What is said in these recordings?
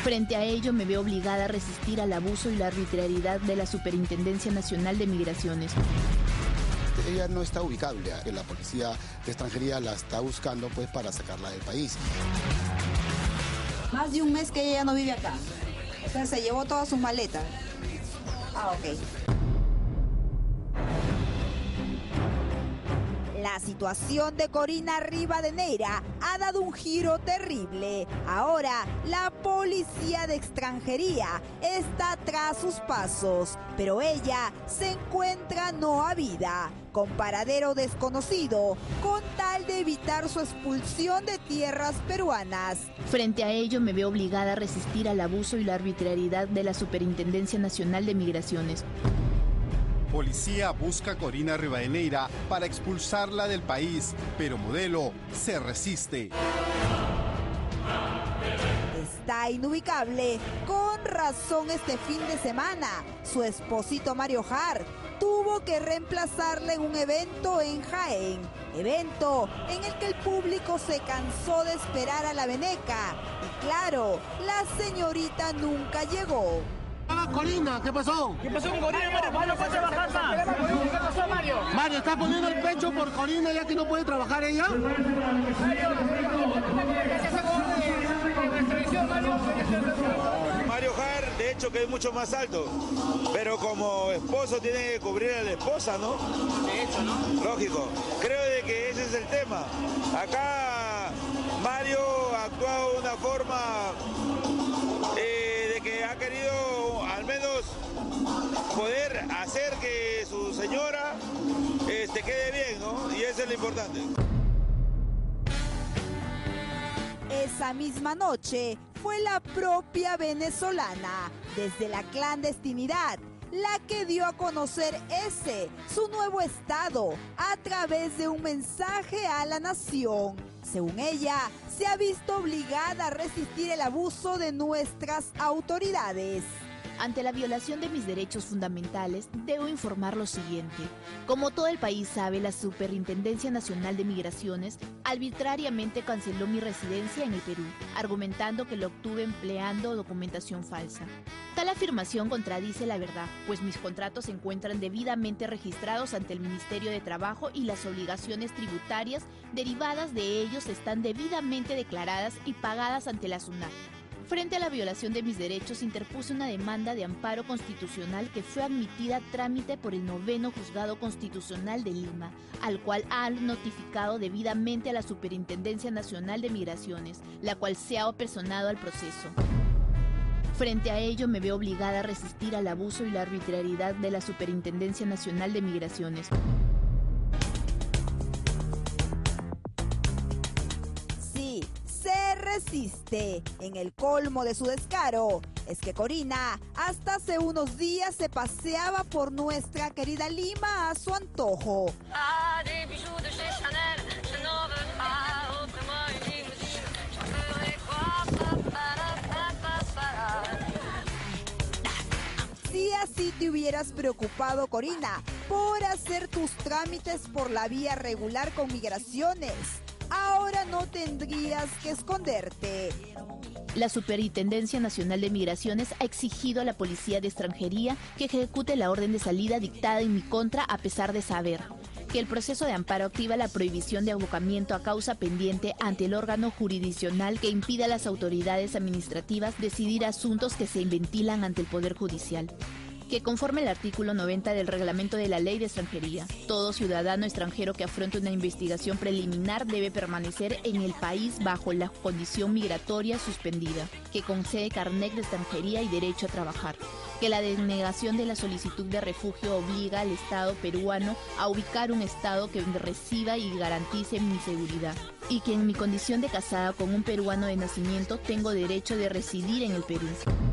Frente a ello, me veo obligada a resistir al abuso y la arbitrariedad de la Superintendencia Nacional de Migraciones. Ella no está ubicable, que la policía de extranjería la está buscando pues para sacarla del país. Más de un mes que ella no vive acá. O sea, se llevó todas sus maletas. Ah, ok. La situación de Corina Rivadeneira ha dado un giro terrible. Ahora, la policía de extranjería está tras sus pasos, pero ella se encuentra no habida, con paradero desconocido, con tal de evitar su expulsión de tierras peruanas. Frente a ello, me veo obligada a resistir al abuso y la arbitrariedad de la Superintendencia Nacional de Migraciones. Policía busca a Corina Rivadeneira para expulsarla del país, pero Modelo se resiste. Está inubicable. Con razón este fin de semana, su esposito Mario Hart tuvo que reemplazarla en un evento en Jaén. Evento en el que el público se cansó de esperar a la veneca. Y claro, la señorita nunca llegó. Corina, ¿qué pasó? ¿Qué pasó con Corina, Mario? ¿Cuándo fue a trabajar más? ¿Qué pasó, Mario? Mario, ¿está poniendo el pecho por Corina ya que no puede trabajar ella? Mario Hart, de hecho, que es mucho más alto, pero como esposo tiene que cubrir a la esposa, ¿no? De hecho, ¿no? Lógico. Creo de que ese es el tema. Acá Mario ha actuado de una forma de que ha querido al menos poder hacer que su señora quede bien, ¿no? Y eso es lo importante. Esa misma noche fue la propia venezolana, desde la clandestinidad, la que dio a conocer su nuevo estado, a través de un mensaje a la nación. Según ella, se ha visto obligada a resistir el abuso de nuestras autoridades. Ante la violación de mis derechos fundamentales, debo informar lo siguiente. Como todo el país sabe, la Superintendencia Nacional de Migraciones arbitrariamente canceló mi residencia en el Perú, argumentando que lo obtuve empleando documentación falsa. Tal afirmación contradice la verdad, pues mis contratos se encuentran debidamente registrados ante el Ministerio de Trabajo y las obligaciones tributarias derivadas de ellos están debidamente declaradas y pagadas ante la SUNAT. Frente a la violación de mis derechos, interpuse una demanda de amparo constitucional que fue admitida a trámite por el 9º Juzgado Constitucional de Lima, al cual han notificado debidamente a la Superintendencia Nacional de Migraciones, la cual se ha apersonado al proceso. Frente a ello, me veo obligada a resistir al abuso y la arbitrariedad de la Superintendencia Nacional de Migraciones. Se resiste. En el colmo de su descaro es que Corina hasta hace unos días se paseaba por nuestra querida Lima a su antojo. Si así te hubieras preocupado, Corina, por hacer tus trámites por la vía regular con migraciones, ahora no tendrías que esconderte. La Superintendencia Nacional de Migraciones ha exigido a la Policía de Extranjería que ejecute la orden de salida dictada en mi contra a pesar de saber que el proceso de amparo activa la prohibición de abocamiento a causa pendiente ante el órgano jurisdiccional que impide a las autoridades administrativas decidir asuntos que se ventilan ante el Poder Judicial. Que conforme el artículo 90 del reglamento de la Ley de Extranjería, todo ciudadano extranjero que afronte una investigación preliminar debe permanecer en el país bajo la condición migratoria suspendida, que concede carnet de extranjería y derecho a trabajar, que la denegación de la solicitud de refugio obliga al Estado peruano a ubicar un Estado que reciba y garantice mi seguridad, y que en mi condición de casada con un peruano de nacimiento tengo derecho de residir en el Perú.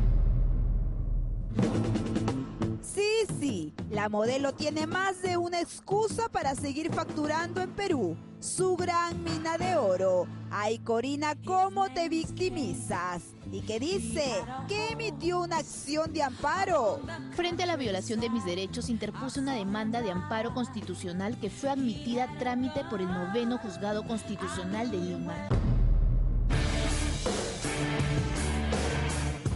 Sí, la modelo tiene más de una excusa para seguir facturando en Perú, su gran mina de oro. Ay, Corina, ¿cómo te victimizas? ¿Y qué dice? Que emitió una acción de amparo. Frente a la violación de mis derechos, interpuse una demanda de amparo constitucional que fue admitida a trámite por el 9º Juzgado Constitucional de Lima.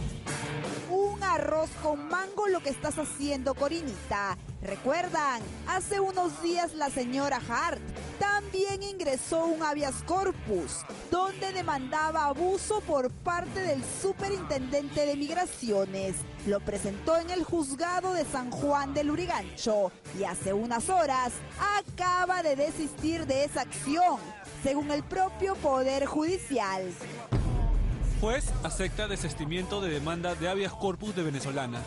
con mango lo que estás haciendo, Corinita. ¿Recuerdan? Hace unos días la señora Hart también ingresó un habeas corpus, donde demandaba abuso por parte del superintendente de Migraciones. Lo presentó en el juzgado de San Juan del Lurigancho y hace unas horas acaba de desistir de esa acción, según el propio Poder Judicial. Juez acepta desistimiento de demanda de habeas corpus de venezolana.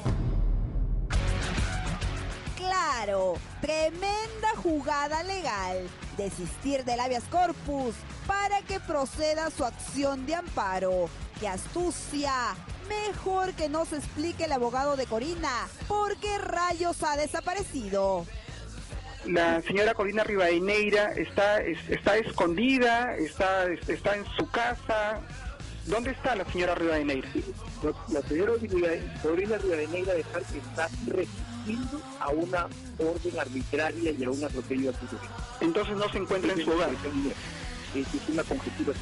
Claro, tremenda jugada legal. Desistir del habeas corpus para que proceda su acción de amparo. ¡Qué astucia! Mejor que nos explique el abogado de Corina por qué rayos ha desaparecido. La señora Corina Rivadeneira está escondida, está en su casa. ¿Dónde está la señora Rivadeneira? La señora Corina Rivadeneira está resistiendo a una orden arbitraria y a un atropello a su derecho. Entonces no se encuentra en su hogar. Es una conjetura.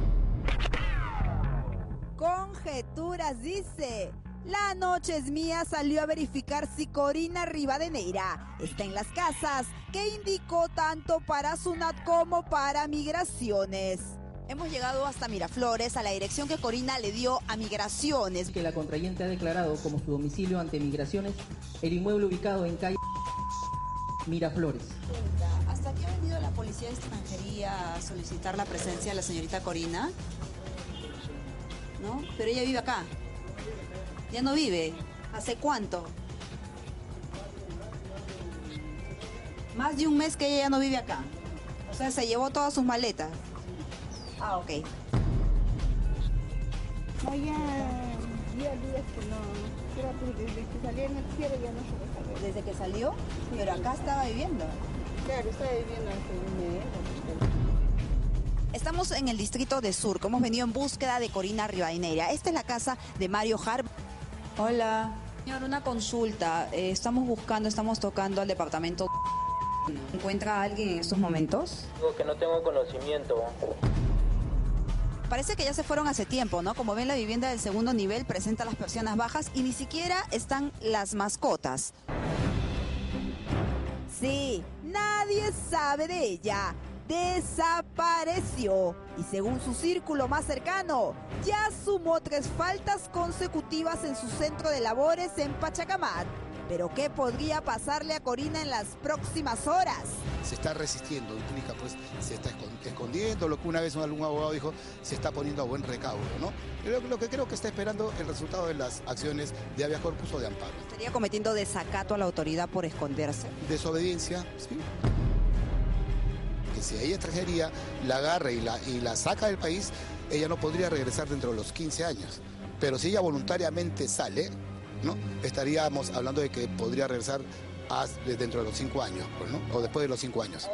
Conjeturas, dice. La Noche es Mía salió a verificar si Corina Rivadeneira está en las casas que indicó tanto para SUNAT como para Migraciones. Hemos llegado hasta Miraflores, a la dirección que Corina le dio a Migraciones. Que la contrayente ha declarado como su domicilio ante Migraciones el inmueble ubicado en calle Miraflores. ¿Hasta aquí ha venido la Policía de Extranjería a solicitar la presencia de la señorita Corina? ¿No? Pero ella vive acá. ¿Ya no vive? ¿Hace cuánto? Más de un mes que ella ya no vive acá. O sea, se llevó todas sus maletas. Ah, ok. No, ya días que no. Desde que salió el noticiero ya no se lo sabe. ¿Desde que salió? Sí. Pero acá estaba viviendo. Claro, estaba viviendo hace un mes. Estamos en el distrito de Surco. Hemos venido en búsqueda de Corina Rivadeneira. Esta es la casa de Mario Hart. Hola. Señor, una consulta. Estamos tocando al departamento. ¿Encuentra a alguien en estos momentos? Digo que no tengo conocimiento. Parece que ya se fueron hace tiempo, ¿no? Como ven, la vivienda del segundo nivel presenta las persianas bajas y ni siquiera están las mascotas. Sí, nadie sabe de ella. Desapareció y según su círculo más cercano, ya sumó 3 faltas consecutivas en su centro de labores en Pachacamac. ¿Pero qué podría pasarle a Corina en las próximas horas? Se está resistiendo, implica pues se está escondiendo, lo que una vez algún abogado dijo, se está poniendo a buen recaudo, ¿no? Pero lo que creo que está esperando el resultado de las acciones de habeas corpus o de amparo. ¿Estaría cometiendo desacato a la autoridad por esconderse? Desobediencia, sí. Que si hay extranjería, la agarra y la saca del país, ella no podría regresar dentro de los 15 años. Pero si ella voluntariamente sale, ¿no? Estaríamos hablando de que podría regresar dentro de los 5 años, pues, ¿no? O después de los 5 años.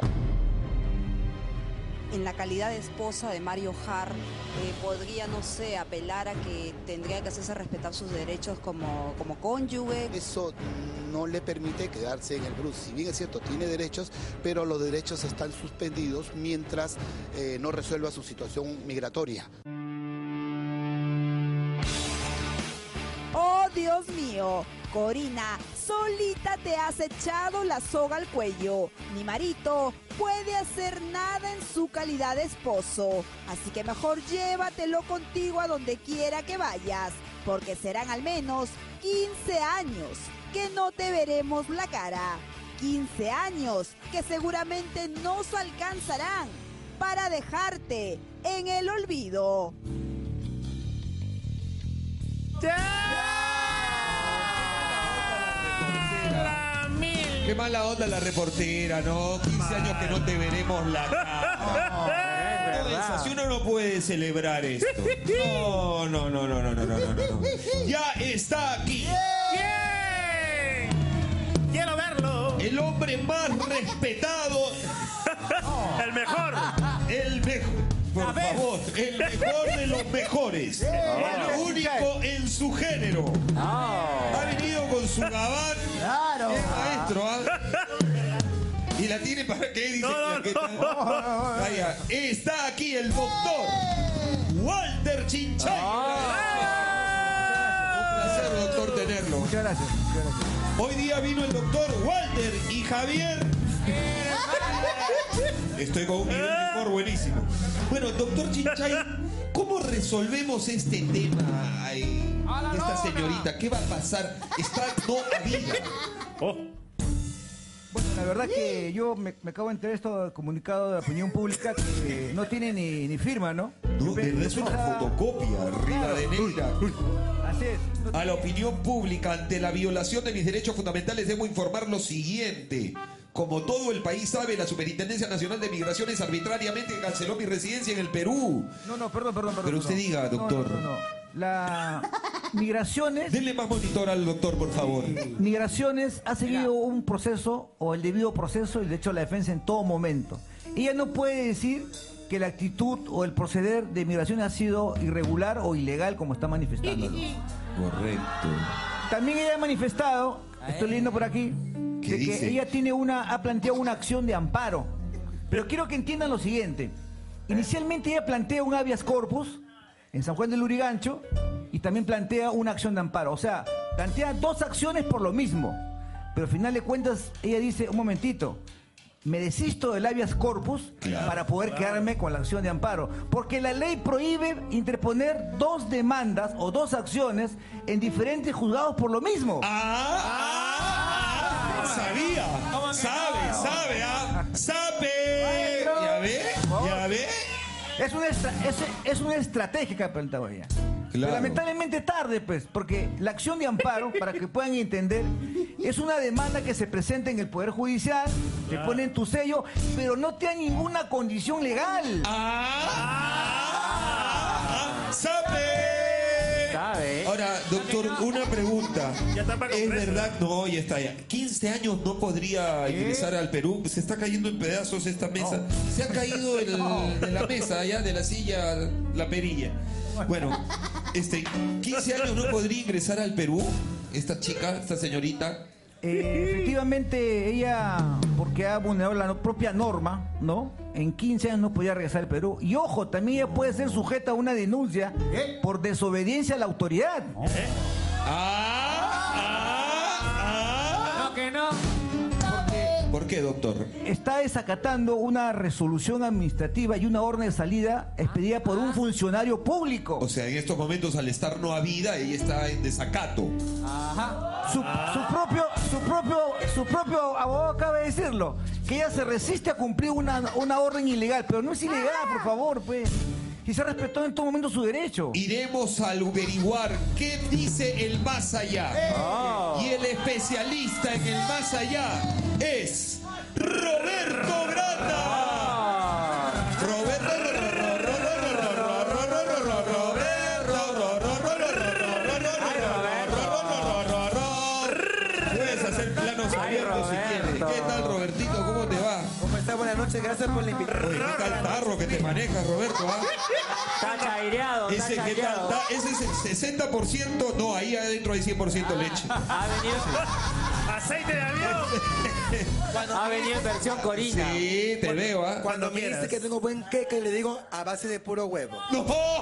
En la calidad de esposa de Mario Hart, podría, no sé, apelar a que tendría que hacerse respetar sus derechos como cónyuge. Eso no le permite quedarse en el Bruce. Si bien es cierto, tiene derechos, pero los derechos están suspendidos mientras no resuelva su situación migratoria. ¡Oh, Dios mío! Corina, solita te has echado la soga al cuello. Ni Marito puede hacer nada en su calidad de esposo. Así que mejor llévatelo contigo a donde quiera que vayas, porque serán al menos 15 años que no te veremos la cara. 15 años que seguramente nos alcanzarán para dejarte en el olvido. Qué mala onda la reportera, ¿no? 15 años que no te veremos la cara. Si uno no puede celebrar esto. No. Ya está aquí. Quiero verlo. El hombre más respetado. El mejor. El mejor. Por favor, el mejor de los mejores. El único en su género. Ha venido con su gabán. Claro. Es maestro, ¿ah? Y la tiene para qué dice. Vaya, está aquí el doctor Walter Chinchay. Un placer, doctor, tenerlo. verlo. Muchas gracias. Hoy día vino el doctor Walter y Javier. Estoy con un nivel de humor buenísimo. Bueno, doctor Chinchay, ¿cómo resolvemos este tema de esta señorita? ¿Qué va a pasar? Está no habida. Bueno, la verdad que yo me acabo de enterar esto comunicado de la opinión pública que no tiene ni firma, ¿no? No, de verdad es una fotocopia, Rivadeneira. Así es. A la opinión pública, ante la violación de mis derechos fundamentales, debo informar lo siguiente. Como todo el país sabe, la Superintendencia Nacional de Migraciones arbitrariamente canceló mi residencia en el Perú. No, perdón. Pero usted diga, doctor. No. La Migraciones... Denle más monitor al doctor, por favor. Migraciones ha seguido un proceso, o el debido proceso, y de hecho la defensa en todo momento. Ella no puede decir que la actitud o el proceder de Migraciones ha sido irregular o ilegal, como está manifestándolo. Correcto. También ella ha manifestado, estoy leyendo por aquí, de que ella ha planteado una acción de amparo. Pero quiero que entiendan lo siguiente. Inicialmente ella plantea un habeas corpus en San Juan del Lurigancho y también plantea una acción de amparo. O sea, plantea dos acciones por lo mismo. Pero al final de cuentas ella dice, un momentito, me desisto del habeas corpus para poder quedarme con la acción de amparo. Porque la ley prohíbe interponer dos demandas o dos acciones en diferentes juzgados por lo mismo. Sabía, sabe. ¿Ya ve? Es una estrategia que ha planteado ella. Claro. Pero lamentablemente tarde, pues, porque la acción de amparo, para que puedan entender, es una demanda que se presenta en el Poder Judicial, te ponen tu sello, pero no te da ninguna condición legal. ¡Sabe! Ahora, doctor, una pregunta. ¿Es verdad? No, ya está ya. 15 años no podría ingresar al Perú. Se está cayendo en pedazos esta mesa. Se ha caído de la mesa, ya, de la silla, la perilla. Bueno, 15 años no podría ingresar al Perú. Esta chica, esta señorita. Efectivamente, ella, porque ha vulnerado la propia norma, ¿no? En 15 años no podía regresar al Perú. Y ojo, también ella puede ser sujeta a una denuncia por desobediencia a la autoridad. No, que no. ¿Por qué, doctor? Está desacatando una resolución administrativa y una orden de salida expedida por un funcionario público. O sea, en estos momentos, al estar no habida, ella está en desacato. Su propio abogado acaba de decirlo, que ella se resiste a cumplir una orden ilegal, pero no es ilegal, por favor, pues. Y se respetó en todo momento su derecho. Iremos a averiguar qué dice el más allá. Y el especialista en el más allá es Roberto Granda. Puedes hacer planos abiertos si quieres. ¿Qué tal, Robertito? ¿Cómo te va? ¿Cómo está? Buenas noches, gracias por la invitación. Oye, ¿qué tal tarro que te manejas, Roberto? Está chaireado, ese es el 60%, no, ahí adentro hay 100% leche. Ha venido aceite de avión. Ha venido en versión Corina. Sí, te veo, ¿ah? Cuando me dice que tengo buen queque, le digo a base de puro huevo. ¡No!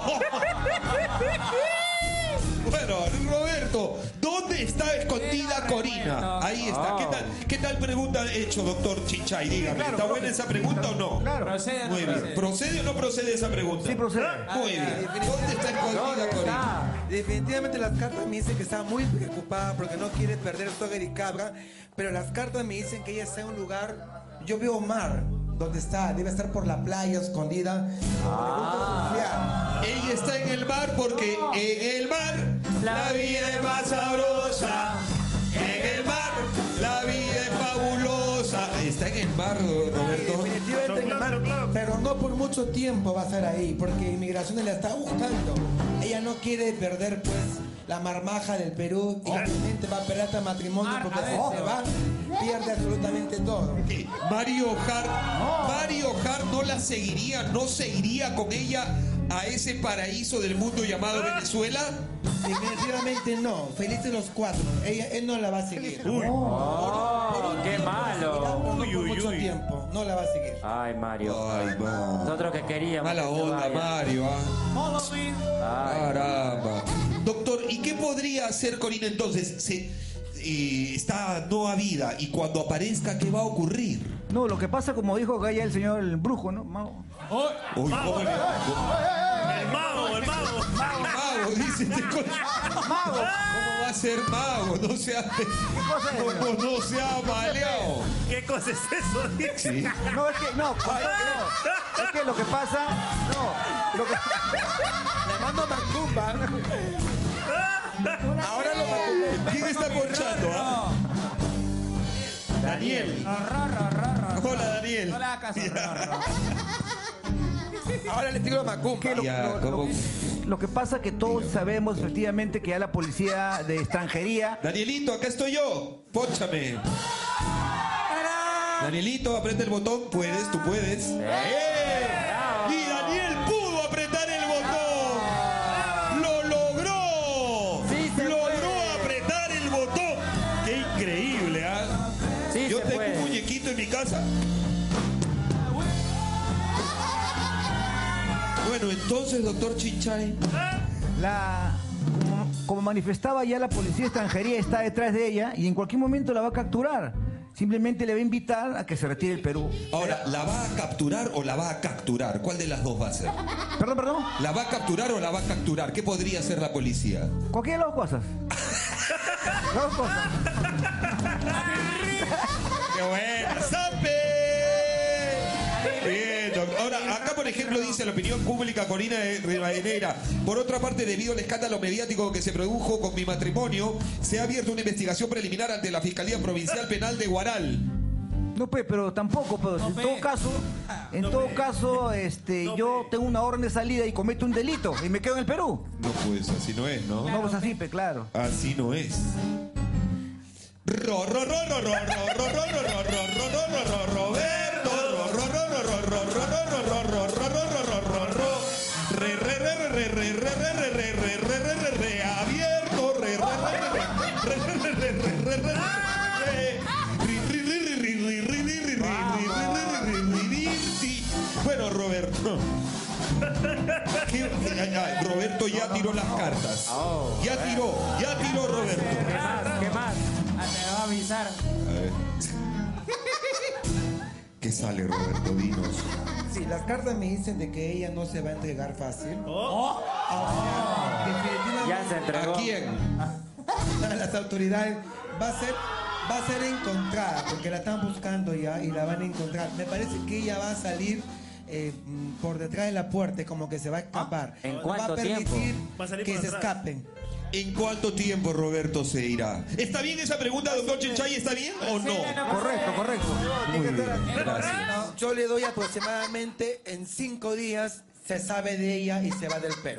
Bueno, Roberto, ¿dónde está escondida Corina? Ahí está. ¿Qué tal pregunta ha hecho, doctor Chinchay? Dígame, ¿está buena esa pregunta o no? Claro. Procede, Muy bien. ¿Procede o no procede esa pregunta? Sí, procede. Muy bien. ¿Dónde está escondida Corina? Definitivamente las cartas me dicen que está muy preocupada porque no quiere perder Stoker y Cabra, pero las cartas me dicen que ella está en un lugar, yo veo mar, donde está, debe estar por la playa escondida. Ella está en el mar porque en el mar la vida es más sabrosa. En el mar la vida es fabulosa. Está en el mar, Roberto. Definitivamente en el mar, pero no por mucho tiempo va a estar ahí, porque Inmigraciones la está buscando. Ella no quiere perder, pues, la marmaja del Perú y obviamente va a perder este matrimonio porque si se va, pierde absolutamente todo. Mario Hart no la seguiría, no se iría con ella a ese paraíso del mundo llamado Venezuela. Definitivamente no, felices los cuatro. Él no la va a seguir. ¡Qué malo! Por mucho tiempo, no la va a seguir. Ay, Mario. Ay, Nosotros que queríamos. mala onda, Mario. Caramba. Doctor, ¿y qué podría hacer Corina entonces? Está no a vida y cuando aparezca, ¿qué va a ocurrir? No, lo que pasa, como dijo Gaya el señor el brujo, ¿no? Mago. Uy, mago. pobre. El mago. Dice este mago. ¿Cómo va a ser mago? No sea maleado. ¿Qué cosa es eso? Sí. No, es que es que lo que pasa, Le mando a Macumba. Ahora lo Macumba. ¿Quién está ponchando? Daniel. Hola, Daniel. Hola, casa. Ahora le tiro a Macumba. Lo que pasa es que todos sabemos efectivamente que ya la policía de extranjería... Danielito, acá estoy yo. Pónchame. Danielito, aprieta el botón. Puedes, tú puedes. Y Daniel pudo apretar el botón. ¡Lo logró! ¡Logró apretar el botón! ¡Qué increíble! Yo tengo un muñequito en mi casa. Bueno, entonces, doctor Chinchay. Como manifestaba ya la policía de extranjería está detrás de ella y en cualquier momento la va a capturar. Simplemente le va a invitar a que se retire del Perú. Ahora, ¿la va a capturar o la va a capturar? ¿Cuál de las dos va a ser? Perdón. ¿La va a capturar o la va a capturar? ¿Qué podría hacer la policía? Cualquiera de las dos cosas. Las dos cosas. ¡Qué buena! ¡Sape! Bien, doctor. Ahora, acá por ejemplo dice la opinión pública Corina Rivadeneira. Por otra parte, debido al escándalo mediático que se produjo con mi matrimonio, se ha abierto una investigación preliminar ante la Fiscalía Provincial Penal de Guaral. No, pero tampoco, en todo caso, yo tengo una orden de salida y cometo un delito y me quedo en el Perú. No, pues así no es, ¿no? No, pues así, claro. Así no es. Roberto. Bueno, Roberto. Roberto ya tiró las cartas. Ya tiró Roberto. ¿Qué más? Te va a avisar. A ver. ¿Qué sale, Roberto? Dinos. Sí, las cartas me dicen de que ella no se va a entregar fácil. Ya se entregó. ¿A quién? A las autoridades. Va a ser encontrada, porque la están buscando ya y la van a encontrar. Me parece que ella va a salir por detrás de la puerta, como que se va a escapar. ¿En no cuánto va a permitir tiempo? que se escapen. ¿En cuánto tiempo Roberto se irá? ¿Está bien esa pregunta, doctor Chinchay? ¿Está bien o no? Correcto. Muy bien, gracias. No, yo le doy aproximadamente en 5 días se sabe de ella y se va del Perú.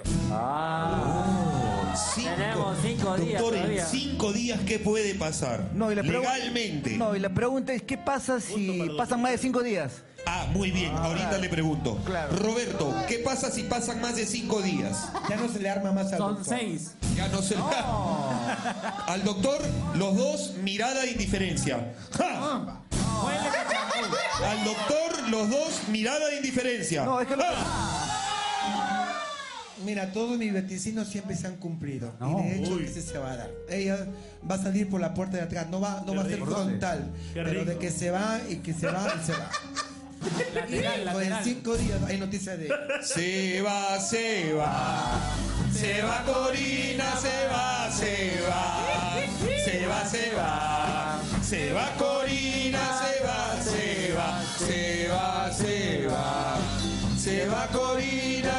Tenemos 5 días. Doctor, todavía. en 5 días, ¿qué puede pasar? Legalmente. No, y la pregunta es, ¿qué pasa si pasan más de 5 días? Muy bien, ahorita claro. le pregunto. Claro. Roberto, ¿qué pasa si pasan más de 5 días? Ya no se le arma más al Son doctor. 6. Ya no se le Al doctor, los dos, mirada de indiferencia. ¡Ja! Al doctor, los dos, mirada de indiferencia. No, es que Mira, todos mis vaticinos siempre se han cumplido. Y de hecho, ese se va a dar. Ella va a salir por la puerta de atrás. No va a ser frontal. Pero de que se va y que se va y se va. Lateral. En 5 días hay noticias de ella. Se va Corina, se va Corina, se va Corina,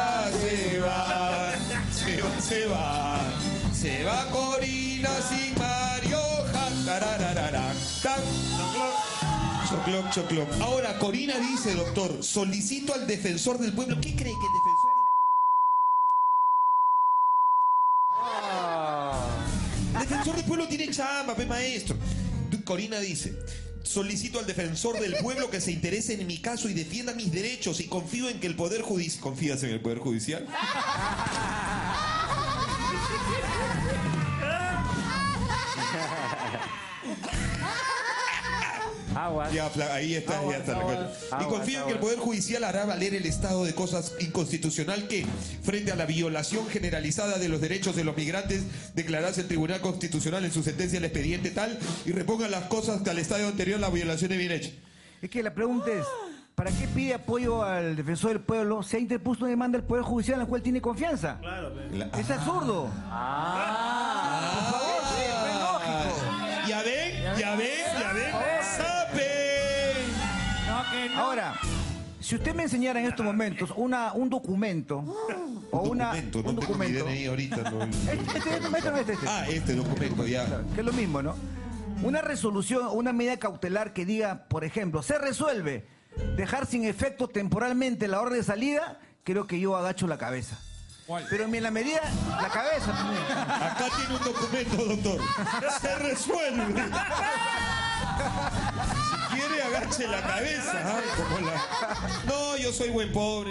se va Corina sin Mario. Chocloc. Ahora, Corina dice, doctor, solicito al defensor del pueblo. ¿Qué cree que el defensor del pueblo tiene chamba, maestro? Corina dice, solicito al defensor del pueblo que se interese en mi caso y defienda mis derechos y confío en que el Poder Judicial... ¿Confías en el Poder Judicial? Aguas. Ya, ahí está, ya está. Y confío en que el Poder Judicial hará valer el estado de cosas inconstitucional que, frente a la violación generalizada de los derechos de los migrantes, declarase el Tribunal Constitucional en su sentencia el expediente tal y reponga las cosas que al estadio anterior la violación de bien hecha. Es que la pregunta es, ¿para qué pide apoyo al defensor del pueblo? Se ha interpuesto una demanda del Poder Judicial en la cual tiene confianza. Claro, es absurdo. Por favor, sí, es lógico. Ya ven, ¡sape! No. Ahora, si usted me enseñara en estos momentos un documento o un documento. DNI ahorita, no. Este documento, ya. Claro, que es lo mismo, ¿no? Una resolución, una medida cautelar que diga, por ejemplo, se resuelve dejar sin efecto temporalmente la orden de salida, creo que yo agacho la cabeza. ¿Cuál? Pero en la medida, la cabeza. Acá tiene un documento, doctor. Se resuelve. Si quiere, agache la cabeza. No, yo soy buen pobre.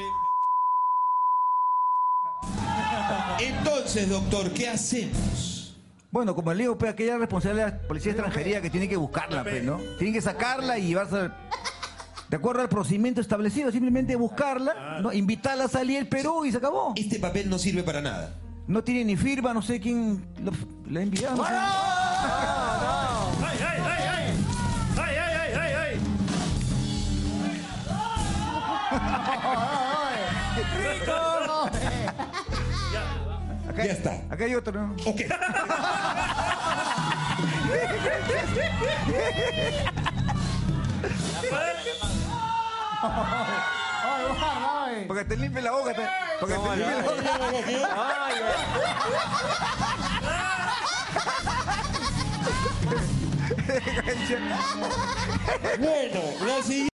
Entonces, doctor, ¿qué hacemos? Bueno, como le digo, pues aquella responsabilidad de la Policía de Extranjería que tiene que buscarla, pues, ¿no? Tienen que sacarla y llevarse de acuerdo al procedimiento establecido, simplemente buscarla, ¿no? Invitarla a salir al Perú y se acabó. Este papel no sirve para nada. No tiene ni firma, no sé quién la ha enviado. No sé. ¡Ay, ay, ay, ay! ¡Ay, ay, ay, ay, ay! ¡Rico! Ya está. Acá hay otro, ¿no? Ok. Porque te limpie la boca. Porque te limpie la boca. Bueno, la siguiente.